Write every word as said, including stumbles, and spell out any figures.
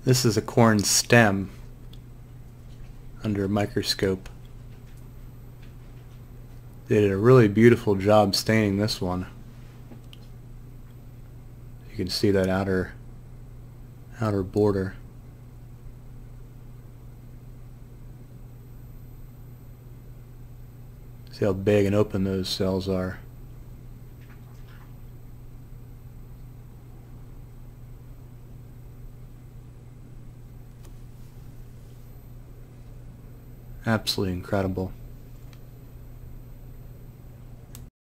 This is a corn stem under a microscope. They did a really beautiful job staining this one. You can see that outer outer border. See how big and open those cells are. Absolutely incredible.